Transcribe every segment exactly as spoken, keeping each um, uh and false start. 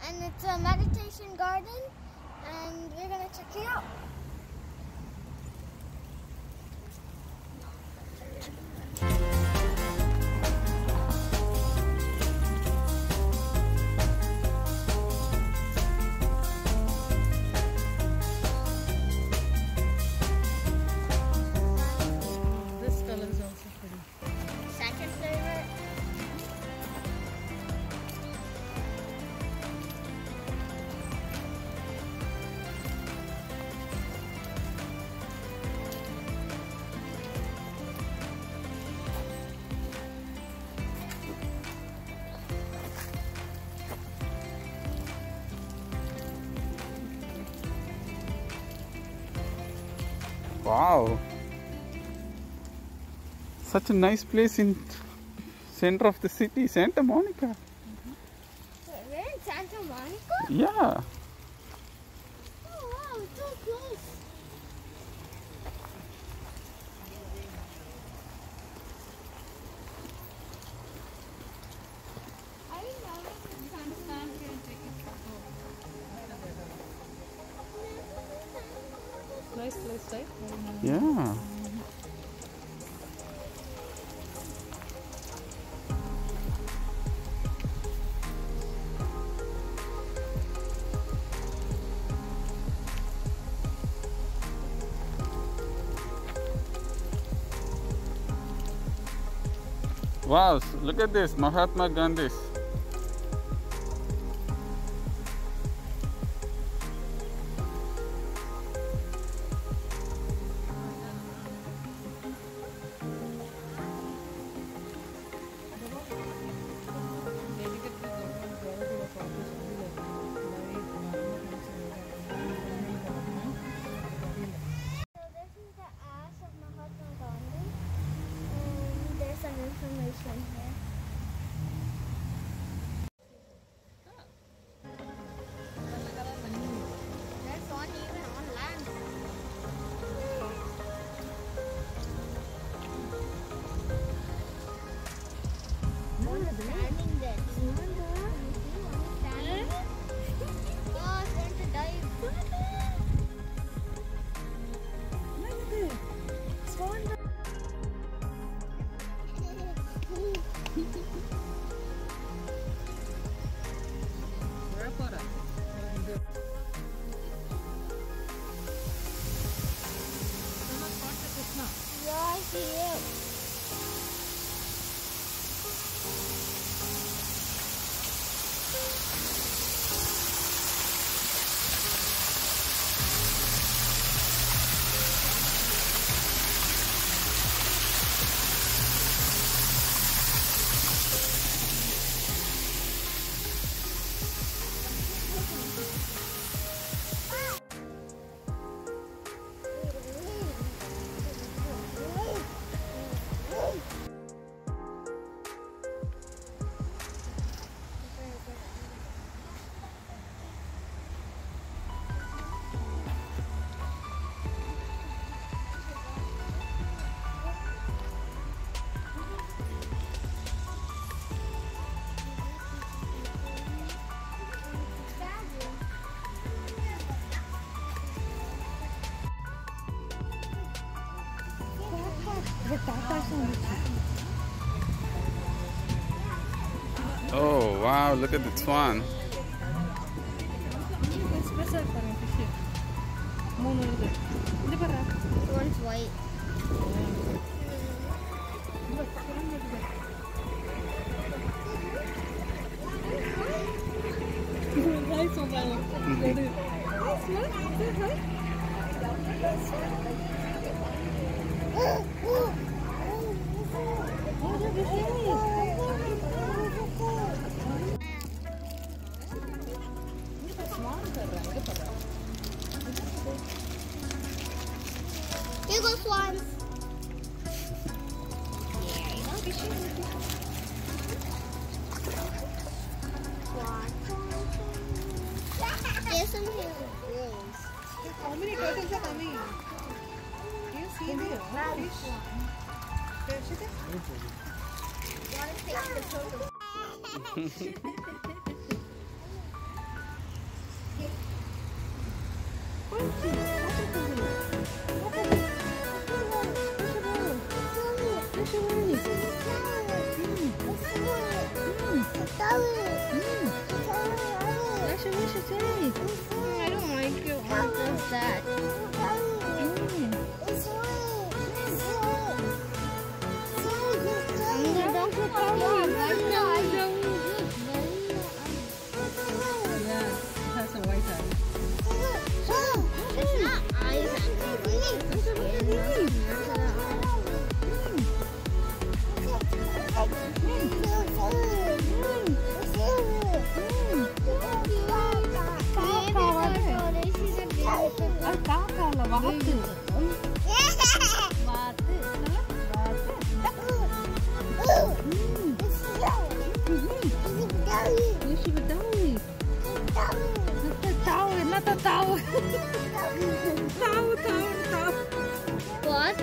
and it's a meditation garden, and we're gonna check it out. This color is also pretty. Second favorite. Wow, such a nice place in center of the city, Santa Monica. We're in Santa Monica? Yeah. Oh wow, it's so close. I didn't know it was Santa Monica. Nice place, right? Yeah. Wow, look at this, Mahatma Gandhi's. Information here. There's one even on land. One is standing there. Standing? Oh, it's going to dive. Swan. Yeah, I see it. Oh wow, look at the swan. One's white. Hi, Swan. Here go swans. Yeah, you know, swan. There's some here with grills. How many turtles are coming? Do you see the fish? Fish is it? Want to take the turtle? Asha, what should say? I don't like it. What is that? Yeah, it has a white eye. It's not eyes அது காக்கால வாத்து. வாத்து. Lucy Badawi. Tahu, not a tahu. Tahu, tahu, tahu. What?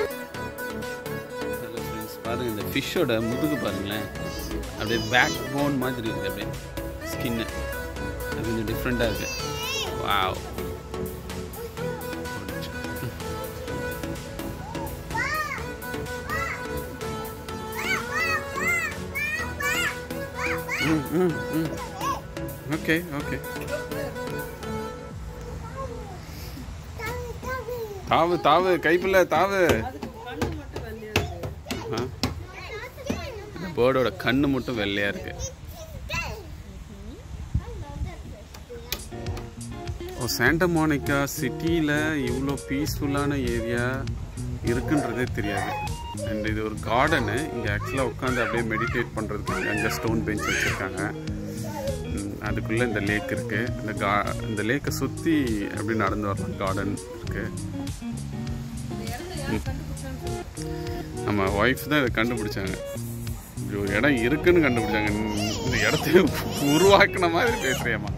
Hello friends, பாருங்கள் இந்த ஃபிஷ்ஷோட முதுகு பாருங்களேன், அப்படியே back phone மாதிரி இருக்குது. அப்படியே ஸ்கின்னு அது கொஞ்சம் டிஃப்ரெண்ட்டாக இருக்குது. வாவ். ம் ம் ம் ஓகே ஓகே. தாவு தாவு கைப்பில்ல தாவு. இந்த பேர்டோட கண்ணு மட்டும் வெள்ளையா இருக்கு. ஓ, சாண்டா மோனிகா சிட்டியில் இவ்வளோ பீஸ்ஃபுல்லான ஏரியா இருக்குன்றதே தெரியாது. அண்ட் இது ஒரு கார்டனு. இங்கே ஆக்சுவலாக உட்காந்து அப்படியே மெடிடேட் பண்ணுறதுக்கு அங்கே ஸ்டோன் பெஞ்ச் வச்சுருக்காங்க. அதுக்குள்ளே இந்த லேக் இருக்குது. இந்த கா இந்த லேக்கை சுற்றி அப்படி நடந்து வரலாம். கார்டன் இருக்குது. நம்ம ஒய்ஃப் தான் இதை கண்டுபிடிச்சாங்க. இப்படி ஒரு இடம் இருக்குன்னு கண்டுபிடிச்சாங்க. இந்த இடத்த உருவாக்குன மாதிரி பேசுறியம்மா.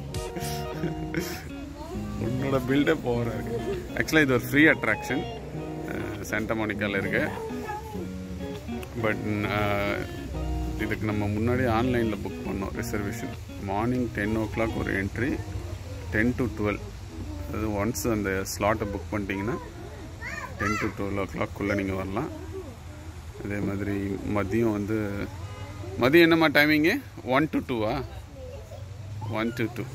உன்னோட பில்டப் ஓவரா இருக்கு. ஆக்சுவலாக இது ஒரு ஃப்ரீ அட்ராக்ஷன் சாண்டா மோனிகாவில் இருக்கு. பட் இதுக்கு நம்ம முன்னாடி ஆன்லைனில் புக் பண்ணோம் reservation. Morning ten o'clock ஒரு என்ட்ரி, டென் டு டுவெல். அது ஒன்ஸ் அந்த ஸ்லாட்டை புக் பண்ணிட்டீங்கன்னா டென் டு டுவெல் ஓ கிளாக்குள்ளே நீங்கள் வரலாம். அதே மாதிரி மதியம் வந்து மதியம் என்னம்மா டைமிங்கு? ஒன் டு டூவா? One to two.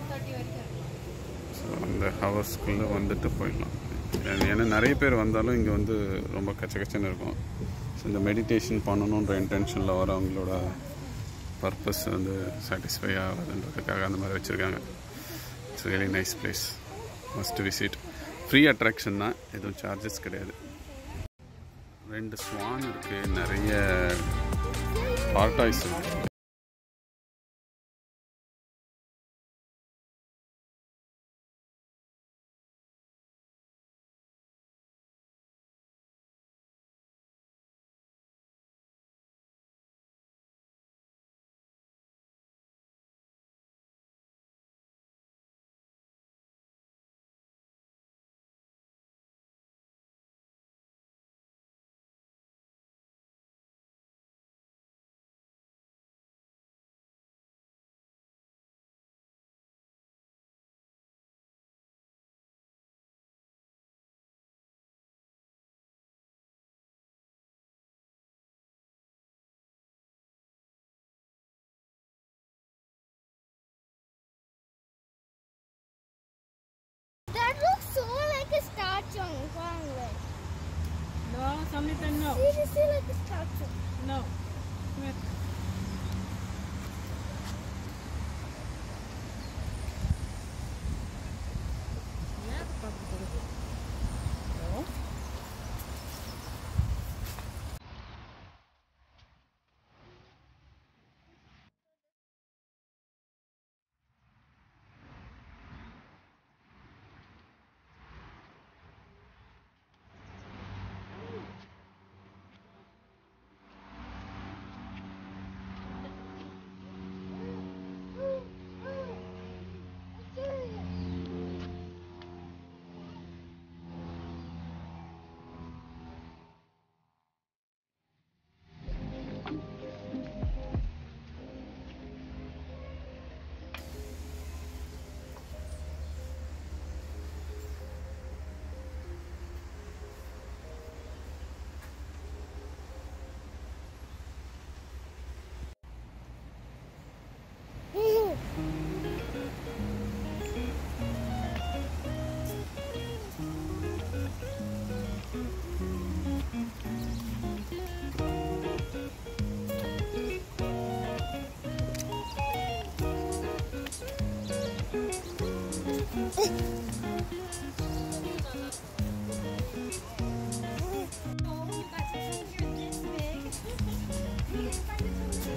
ஸோ அந்த ஹவர்ஸ்க்குள்ளே வந்துட்டு போயிடலாம். ஏன்னா நிறைய பேர் வந்தாலும் இங்கே வந்து ரொம்ப கச்ச கச்சன்னு இருக்கும். ஸோ இந்த மெடிடேஷன் பண்ணணுன்ற இன்டென்ஷனில் வரவங்களோட பர்பஸ் வந்து சாட்டிஸ்ஃபை ஆகுதுன்றதுக்காக அந்த மாதிரி வச்சுருக்காங்க. It's really nice place, must visit. Free attraction தான், எதுவும் சார்ஜஸ் கிடையாது. ரெண்டு ஸ்வான் இருக்குது, நிறைய டார்டாய்ஸ் இருக்குது. That looks so like a statue. No, somebody no. Seriously, like a statue. No. Come here.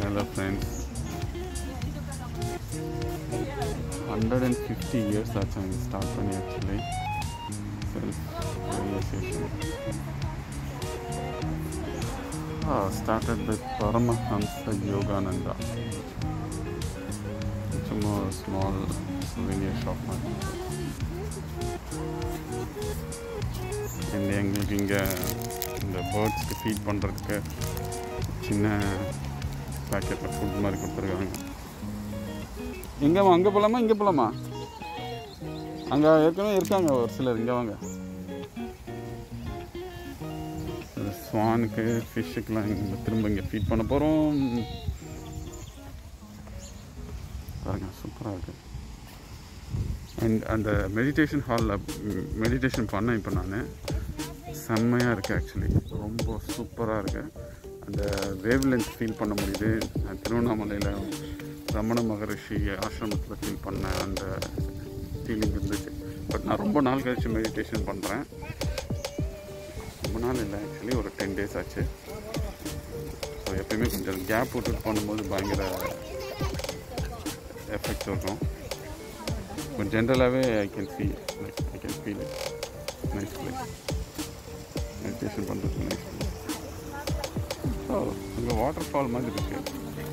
Hello friends. one hundred fifty years actually start பண்ணி actually self realization. Ah, started with Paramahamsa Yogananda. It's a more small souvenir shop. And எங்களுக்கு இங்கே இந்த பேர்ட்ஸ்க்கு feet பண்ணுறதுக்கு சின்ன பேக்கெட்டில் food மாதிரி கொடுத்துருக்காங்க. எங்கேம்மா அங்கே போகலாமா இங்கே போகலாமா? அங்கே ஏற்கனவே இருக்காங்க ஒரு சிலர். இங்கே வாங்க. ஸ்வானுக்கு ஃபிஷ்ஷுக்கெலாம் இங்கே திரும்ப இங்கே ஃபீட் பண்ண போகிறோம். பாருங்க சூப்பராக இருக்குது. அண்ட் அந்த மெடிடேஷன் ஹாலில் மெடிடேஷன் பண்ணேன் இப்போ நான். செம்மையாக இருக்குது ஆக்சுவலி. ரொம்ப சூப்பராக இருக்குது. அந்த வேவ் லென்த் ஃபீல் பண்ண முடியுது. திருவண்ணாமலையில் ரமண மகரிஷி ஆசிரமத்தில் ஃபீல் பண்ண அந்த ஃபீலிங் இருந்துச்சு. பட் நான் ரொம்ப நாள் கழிச்சு மெடிடேஷன் பண்ணுறேன். ரொம்ப நாள் இல்லை ஆக்சுவலி, ஒரு டென் டேஸ் ஆச்சு. ஸோ எப்பயுமே கொஞ்சம் கேப் விட்டுட்டு பண்ணும்போது பயங்கர எஃபெக்ட் இருக்கும். பட் ஜென்ரலாகவே I can feel like I can feel it. Nice place. Meditation பண்ணுறதுக்கு நைஸ் பிளேஸ். ஸோ இங்கே வாட்டர் ஃபால் மாதிரி இருக்குது.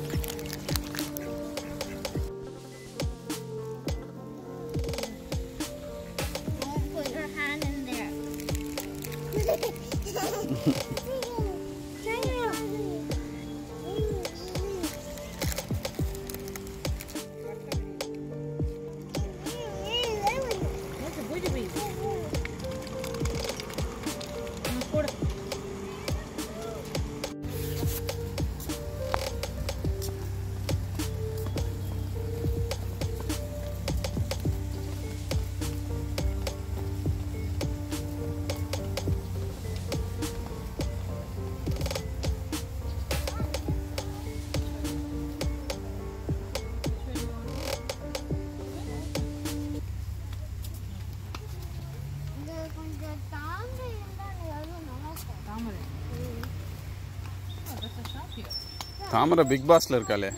தாமரை பிக் பாஸ்ல இருக்காளே.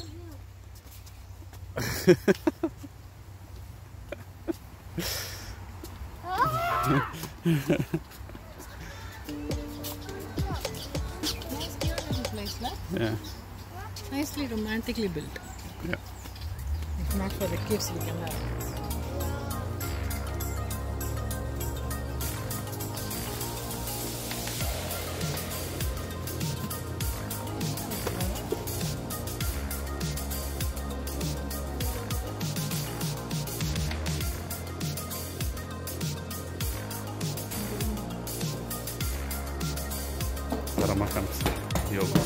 Yeah. Nicely romantically built. Yeah. If not for the kids, we can have. Paramahamsa Yoga.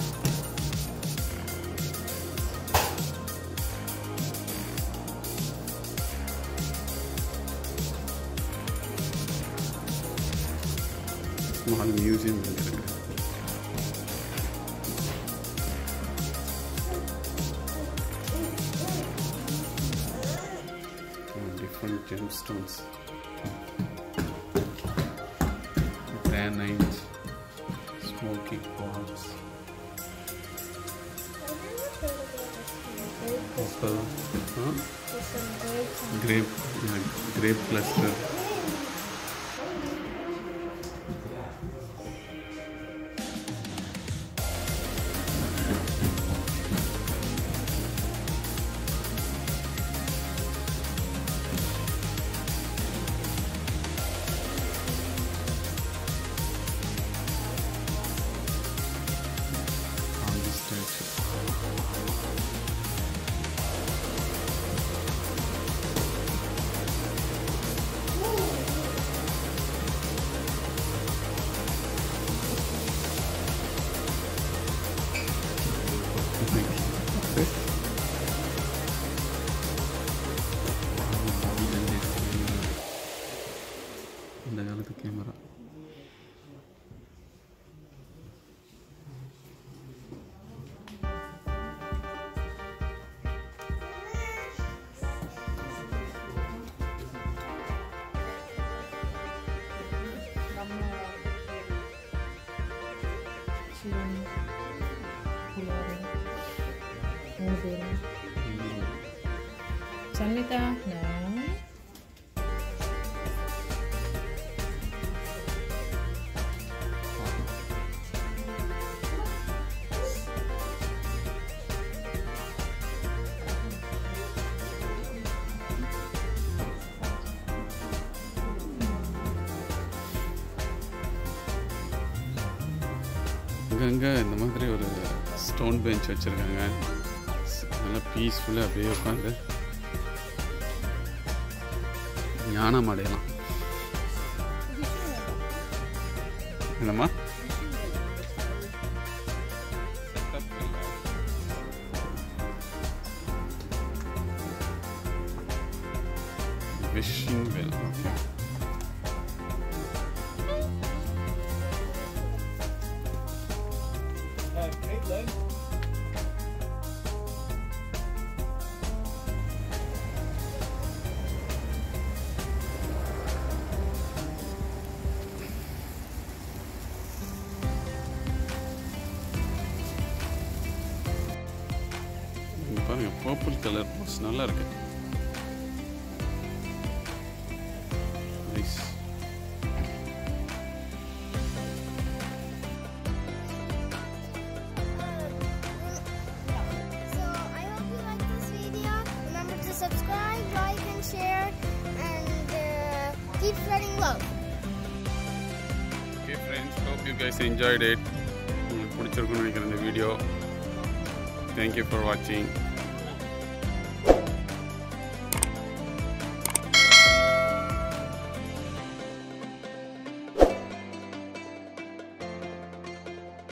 Small museum. Different gemstones. Granite. Smoky quartz. Opal. Huh? Grape. Yeah, grape cluster. இந்த காலத்து camera. Shivan, Pulari. மூணு பேரும். Sanmitha no. அங்கங்கே இந்த மாதிரி ஒரு stone bench வச்சுருக்காங்க. நல்லா பீஸ்ஃபுல்லாக அப்படியே உட்காந்து ஞானம் அடையலாம். என்னம்மா விஷிங் வெல். ஓகே பாருங்க, பர்பிள் கலர் பாக்ஸ் நல்லா இருக்கு. Nice. So I hope you like this video. Remember to subscribe, like, and share, and uh, keep spreading love. Okay friends, hope you guys enjoyed it. உங்களுக்கு பிடிச்சிருக்கும்னு நினைக்கிறேன் இந்த வீடியோ. Thank you for watching.